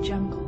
Jungle.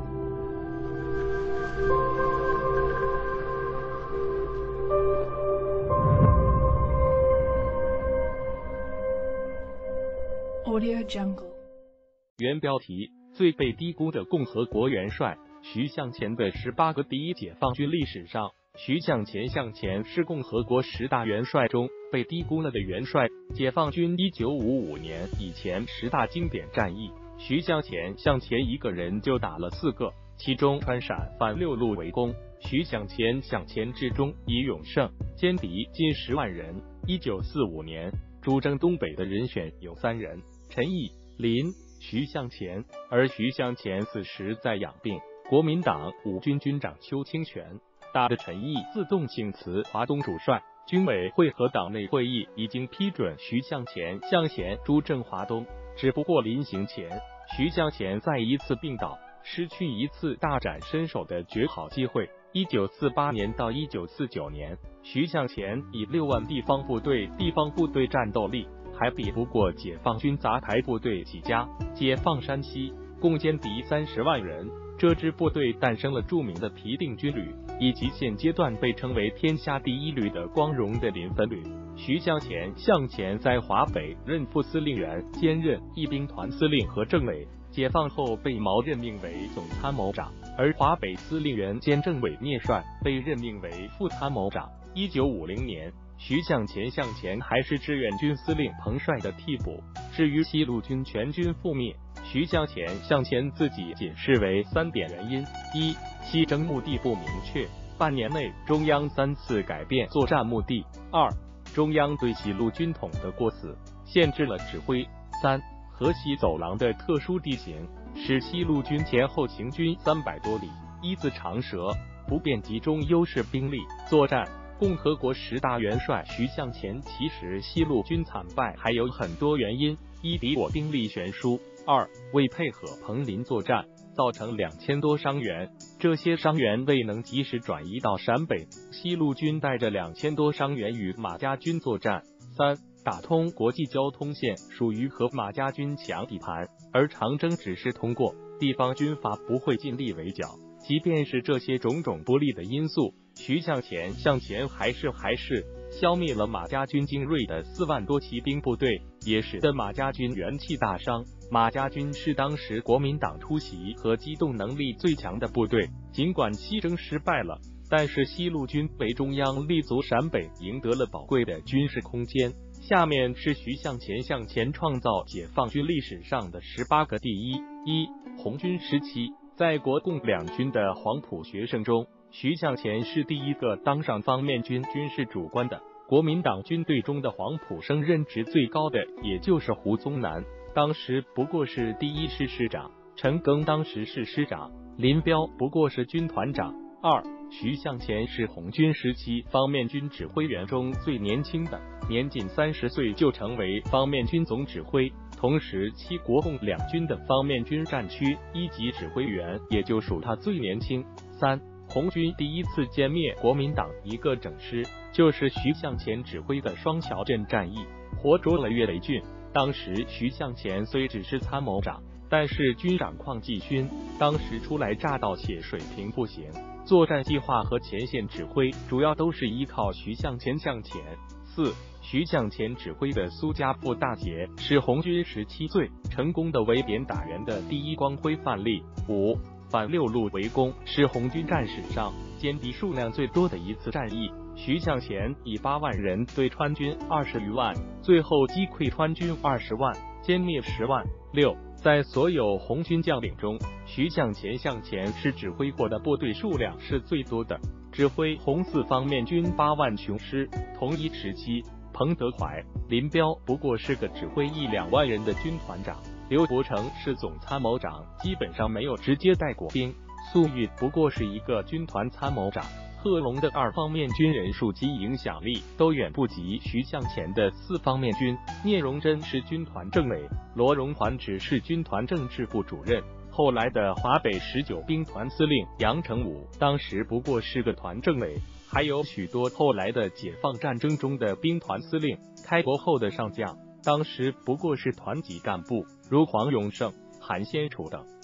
Audio Jungle. 原标题：最被低估的共和国元帅徐向前的18个第一解放军历史上，徐向前是共和国10大元帅中被低估了的元帅。解放军1955年以前10大经典战役，徐向前一个人就打了4个，其中川陕反6路围攻，徐向前至终以勇胜，歼敌近10万人。1945年出征东北的人选有3人：陈毅、林、徐向前，而徐向前此时在养病。国民党5军军长邱清泉打的陈毅自动请辞华东主帅，军委会和党内会议已经批准徐向前出征华东，只不过临行前，徐向前再一次病倒，失去一次大展身手的绝好机会。1948年到1949年，徐向前以6万地方部队战斗力，还比不过解放军杂牌部队几家。解放山西，共歼敌30万人，这支部队诞生了著名的皮定军旅，以及现阶段被称为天下第一旅的光荣的临汾旅。徐向前在华北任副司令员，兼任一兵团司令和政委。解放后被毛任命为总参谋长，而华北司令员兼政委聂帅被任命为副参谋长。1950年，徐向前还是志愿军司令彭帅的替补。至于西路军全军覆灭，徐向前自己解释为3点原因：一、西征目的不明确，半年内中央3次改变作战目的；二、中央对西路军统的过死，限制了指挥；三、河西走廊的特殊地形，使西路军前后行军300多里，一字长蛇，不便集中优势兵力作战。共和国10大元帅徐向前其实西路军惨败还有很多原因：一、敌我兵力悬殊；二、为配合彭林作战，造成2000多伤员，这些伤员未能及时转移到陕北，西路军带着2000多伤员与马家军作战；三、打通国际交通线属于和马家军抢地盘，而长征只是通过，地方军阀不会尽力围剿。即便是这些种种不利的因素，徐向前还是消灭了马家军精锐的4万多骑兵部队，也使得马家军元气大伤。马家军是当时国民党突袭和机动能力最强的部队，尽管西征失败了，但是西路军为中央立足陕北赢得了宝贵的军事空间。下面是徐向前创造解放军历史上的18个第一。一、红军时期，在国共两军的黄埔学生中，徐向前是第一个当上方面军军事主官的。国民党军队中的黄埔生任职最高的也就是胡宗南，当时不过是第1师师长，陈赓当时是师长，林彪不过是军团长。二、徐向前是红军时期方面军指挥员中最年轻的，年仅30岁就成为方面军总指挥，同时期国共两军的方面军战区1级指挥员也就属他最年轻。三、红军第一次歼灭国民党一个整师，就是徐向前指挥的双桥镇战役，活捉了岳雷郡。当时徐向前虽只是参谋长，但是军长邝继勋当时初来乍到且水平不行，作战计划和前线指挥主要都是依靠徐向前。四、徐向前指挥的苏家埠大捷是红军时期最成功的围点打援的第一光辉范例。五、反6路围攻是红军战史上歼敌数量最多的一次战役，徐向前以8万人对川军20余万，最后击溃川军20万，歼灭10万。六、在所有红军将领中，徐向前是指挥过的部队数量是最多的，指挥红四方面军8万雄师。同一时期，彭德怀、林彪不过是个指挥1-2万人的军团长，刘伯承是总参谋长，基本上没有直接带过兵，粟裕不过是一个军团参谋长。贺龙的2方面军人数及影响力都远不及徐向前的4方面军。聂荣臻是军团政委，罗荣桓只是军团政治部主任。后来的华北19兵团司令杨成武当时不过是个团政委，还有许多后来的解放战争中的兵团司令，开国后的上将当时不过是团级干部，如黄永胜、韩先楚等。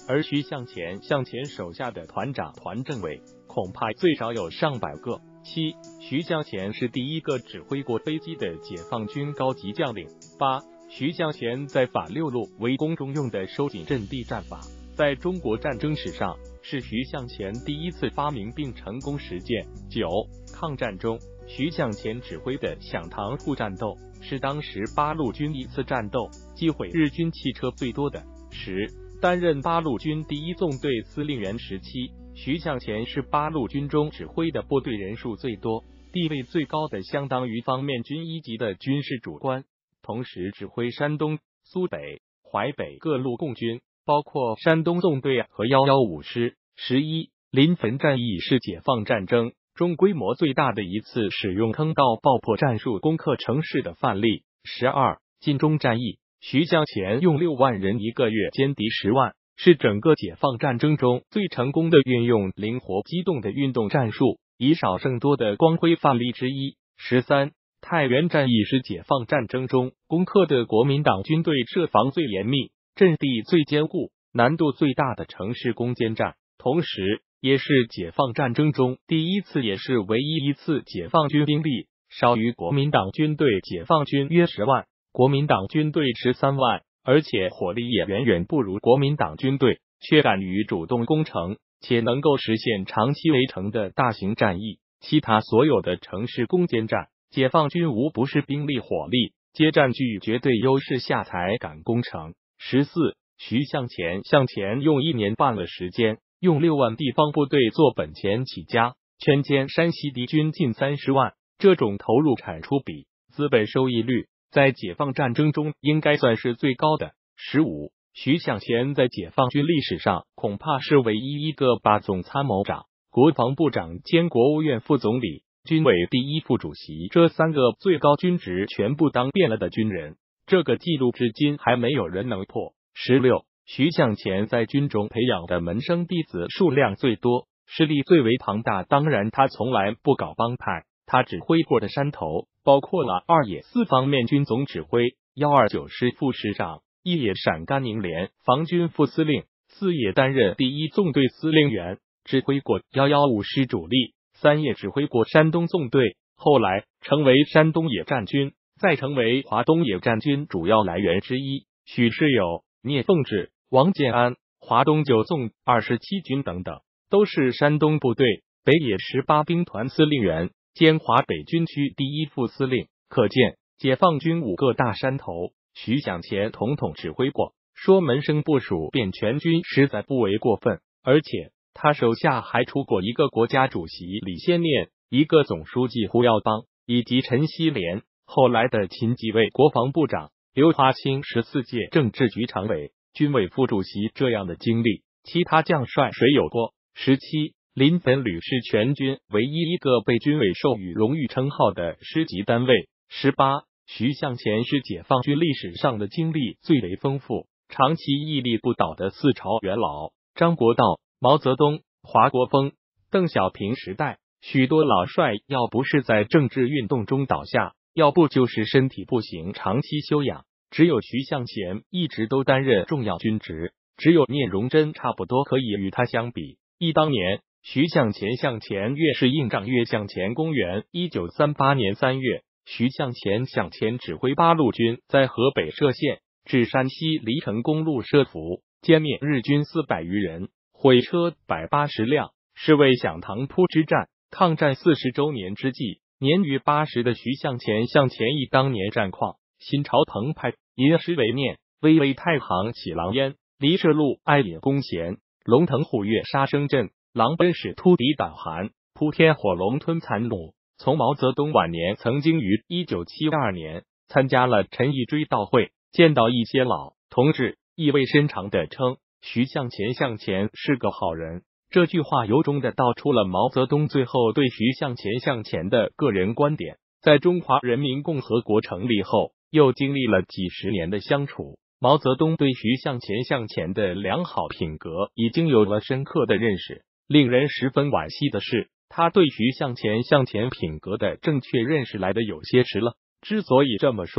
而徐向前手下的团长团政委恐怕最少有上百个。7. 徐向前是第一个指挥过飞机的解放军高级将领。8. 徐向前在法六路围攻中用的收紧阵地战法，在中国战争史上是徐向前第一次发明并成功实践。9. 抗战中，徐向前指挥的响塘户战斗是当时八路军一次战斗击毁日军汽车最多的。10. 担任八路军第一纵队司令员时期，徐向前是八路军中指挥的部队人数最多、地位最高的，相当于方面军一级的军事主官，同时指挥山东、苏北、淮北各路共军，包括山东纵队和115师。11. 临汾战役是解放战争中规模最大的一次使用坑道爆破战术攻克城市的范例。12. 晋中战役，徐向前用6万人一个月歼敌10万，是整个解放战争中最成功的运用灵活机动的运动战术，以少胜多的光辉范例之一。13. 太原战役是解放战争中攻克的国民党军队设防最严密、阵地最坚固、难度最大的城市攻坚战，同时也是解放战争中第一次也是唯一一次解放军兵力少于国民党军队，解放军约10万，国民党军队13万，而且火力也远远不如国民党军队，却敢于主动攻城，且能够实现长期围城的大型战役。其他所有的城市攻坚战，解放军无不是兵力火力皆占据绝对优势下才敢攻城。14. 徐向前用1年半的时间，用6万地方部队做本钱起家，圈歼山西敌军近30万，这种投入产出比、资本收益率在解放战争中应该算是最高的。15. 徐向前在解放军历史上恐怕是唯一一个把总参谋长、国防部长兼国务院副总理、军委第一副主席这3个最高军职全部当遍了的军人，这个记录至今还没有人能破。16. 徐向前在军中培养的门生弟子数量最多，势力最为庞大，当然他从来不搞帮派，他指挥过的山头包括了2野4方面军总指挥、129师副师长、1野陕甘宁联防军副司令、4野担任第一纵队司令员，指挥过115师主力，3野指挥过山东纵队，后来成为山东野战军，再成为华东野战军主要来源之一。许世友、聂凤智、王建安、华东9纵、27军等等，都是山东部队，北野18兵团司令员兼华北军区第一副司令。可见解放军5个大山头，徐向前统统指挥过，说门生部署遍全军实在不为过分。而且他手下还出过一个国家主席李先念，一个总书记胡耀邦，以及陈锡联，后来的秦几位国防部长、刘华清14届政治局常委、军委副主席这样的经历，其他将帅谁有过？17. 临汾旅是全军唯一一个被军委授予荣誉称号的师级单位。18. 徐向前是解放军历史上的经历最为丰富、长期屹立不倒的4朝元老，张国焘、毛泽东、华国锋、邓小平时代，许多老帅要不是在政治运动中倒下，要不就是身体不行长期休养，只有徐向前一直都担任重要军职，只有聂荣臻差不多可以与他相比。忆当年徐向前越是硬仗越向前。公元1938年3月，徐向前指挥八路军在河北涉县，至山西黎城公路设伏，歼灭日军400余人，毁车180辆，是为响塘铺之战抗战40周年之际。年逾80的徐向前忆当年战况，心潮澎湃，吟诗为念：巍巍太行起狼烟，黎射路爱野弓弦，龙腾虎跃杀声震，狼奔使突敌胆寒，扑天火龙吞残虏。从毛泽东晚年曾经于1972年参加了陈毅追悼会，见到一些老同志意味深长地称徐向前是个好人。这句话由衷地道出了毛泽东最后对徐向前的个人观点。在中华人民共和国成立后，又经历了几十年的相处，毛泽东对徐向前的良好品格已经有了深刻的认识。令人十分惋惜的是，他对徐向前品格的正确认识来得有些迟了。之所以这么说，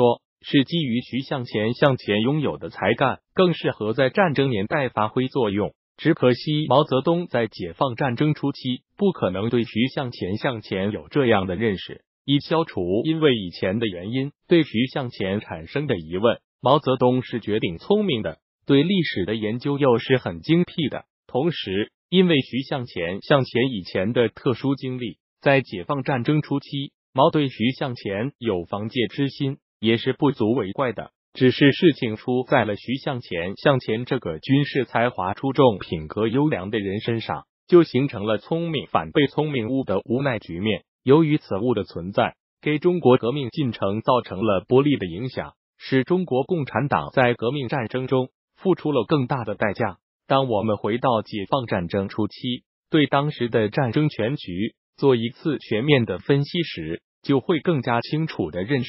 是基于徐向前拥有的才干，更适合在战争年代发挥作用。只可惜毛泽东在解放战争初期不可能对徐向前有这样的认识。以消除因为以前的原因对徐向前产生的疑问，毛泽东是绝顶聪明的，对历史的研究又是很精辟的。同时，因为徐向前以前的特殊经历，在解放战争初期，毛对徐向前有防戒之心，也是不足为怪的。只是事情出在了徐向前这个军事才华出众、品格优良的人身上，就形成了聪明反被聪明误的无奈局面。由于此误的存在，给中国革命进程造成了不利的影响，使中国共产党在革命战争中付出了更大的代价。当我们回到解放战争初期，对当时的战争全局做一次全面的分析时，就会更加清楚地认识